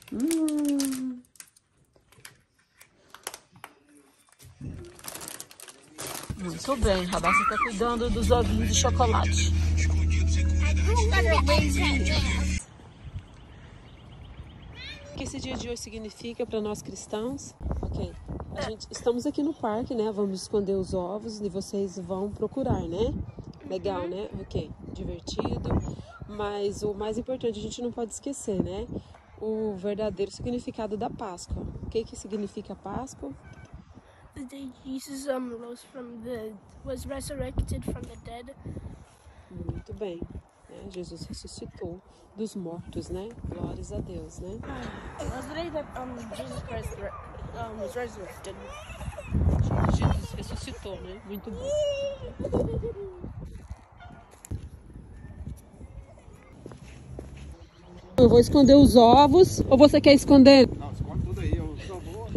Muito bem, Radassa está cuidando dos ovinhos de chocolate. O que esse dia de hoje significa para nós cristãos? Ok, estamos aqui no parque, né? Vamos esconder os ovos e vocês vão procurar, né? Legal, né? Ok, divertido. Mas o mais importante, a gente não pode esquecer, né? O verdadeiro significado da Páscoa. O que significa Páscoa? The day Jesus was resurrected from the dead. Muito bem. Jesus ressuscitou dos mortos, né? Glórias a Deus, né? Was the day that Jesus Christ was resurrected. Jesus ressuscitou, né? Muito bom. Eu vou esconder os ovos, ou você quer esconder? Não, esconde tudo aí, eu só vou.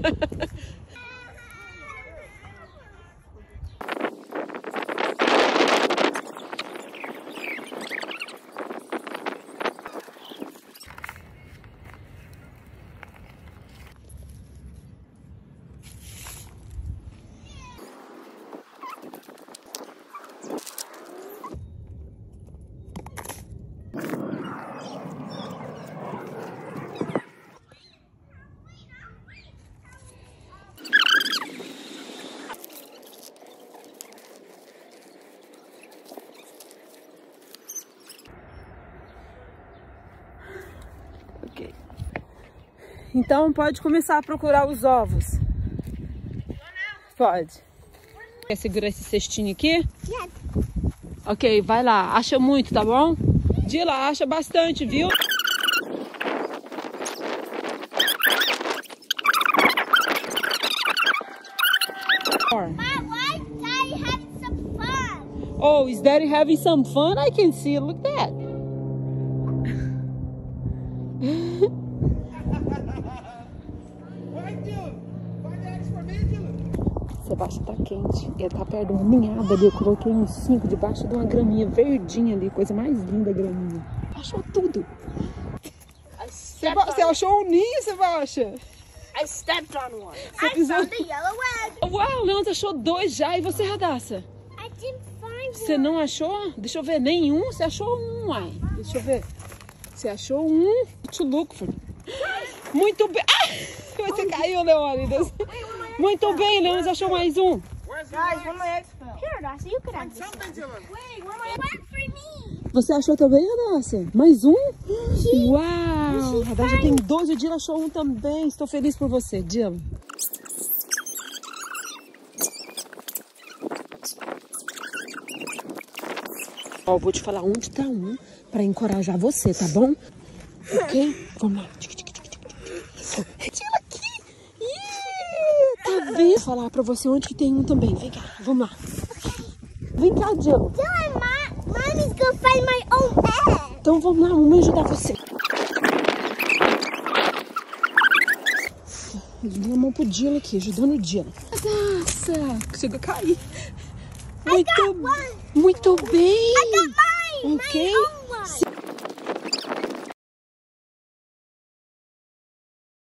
Ok. Então pode começar a procurar os ovos. Pode. Quer segurar esse cestinho aqui? Yeah. Ok, vai lá. Acha muito, tá bom? Dila, acha bastante, viu? Oh, is Daddy having some fun? I can see it. Look at that. Sebastião tá quente. Ele tá perto de uma ninhada ali. Eu coloquei uns 5 debaixo de uma graminha verdinha ali. Coisa mais linda a graminha. Achou tudo. Você achou um ninho, Sebastião? I stepped on one. I found the yellow egg. Uau, Leandro achou 2 já. E você, Radassa? I didn't find Você não achou? Deixa eu ver. Nenhum? Você achou um, uai. Deixa eu ver. Você achou um? To look for. Muito bem. Ah! Você caiu, Leônidas. Muito bem, Leônidas achou mais um. Guys, where my eggs fell? Here, Darcy, you could have this one. Wait, where my eggs for me? Você achou também, Radassa? Mais um? Uau! A Radassa tem 12, o Dila achou um também. Estou feliz por você, Dila. Ó, eu vou te falar onde tá um para encorajar você, tá bom? Ok? Vamos lá. Dila aqui. Tá vendo? Vou falar pra você onde que tem um também. Vem cá, vamos lá. Vem cá, Dila. Mommy's gonna find my own egg. Então vamos lá, vamos ajudar você. Eu dei a mão pro Dila aqui, ajudando o Dila. Nossa, conseguiu cair. Muito bem. I got mine. Ok.